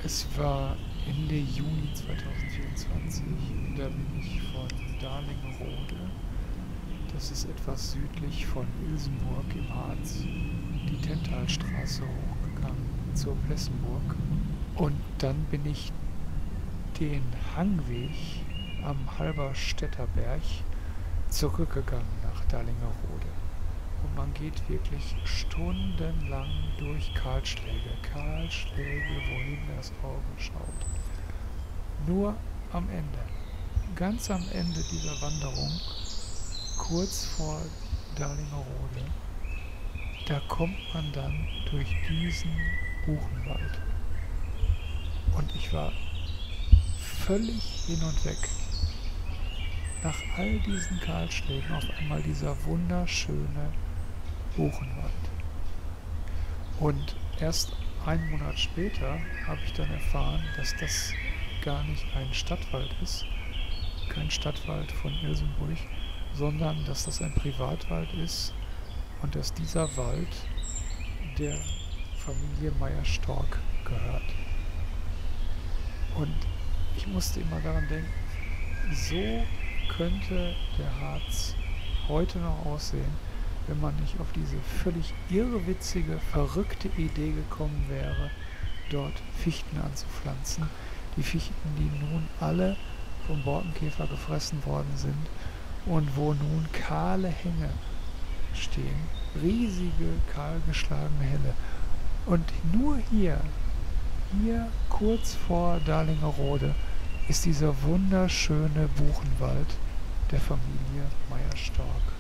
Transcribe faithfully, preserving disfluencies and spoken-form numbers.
Es war Ende Juni zweitausendvierundzwanzig und da bin ich von Dalingerode, das ist etwas südlich von Ilsenburg im Harz, die Tenntalstraße hochgegangen zur Plessenburg. Und dann bin ich den Hangweg am Halberstädter Berg zurückgegangen nach Dalingerode. Und man geht wirklich stundenlang durch Kahlschläge, Kahlschläge, wohin das Auge schaut. Nur am Ende, ganz am Ende dieser Wanderung, kurz vor Dalingerode, da kommt man dann durch diesen Buchenwald. Und ich war völlig hin und weg. Nach all diesen Kahlschlägen auf einmal dieser wunderschöne Buchenwald. Und erst einen Monat später habe ich dann erfahren, dass das gar nicht ein Stadtwald ist, kein Stadtwald von Ilsenburg, sondern dass das ein Privatwald ist und dass dieser Wald der Familie Meyer-Stork gehört. Und ich musste immer daran denken, so könnte der Harz heute noch aussehen, wenn man nicht auf diese völlig irrwitzige, verrückte Idee gekommen wäre, dort Fichten anzupflanzen. Die Fichten, die nun alle vom Borkenkäfer gefressen worden sind und wo nun kahle Hänge stehen, riesige, kahlgeschlagene Helle. Und nur hier, hier kurz vor Dalingerode, ist dieser wunderschöne Buchenwald der Familie Meyer-Stork.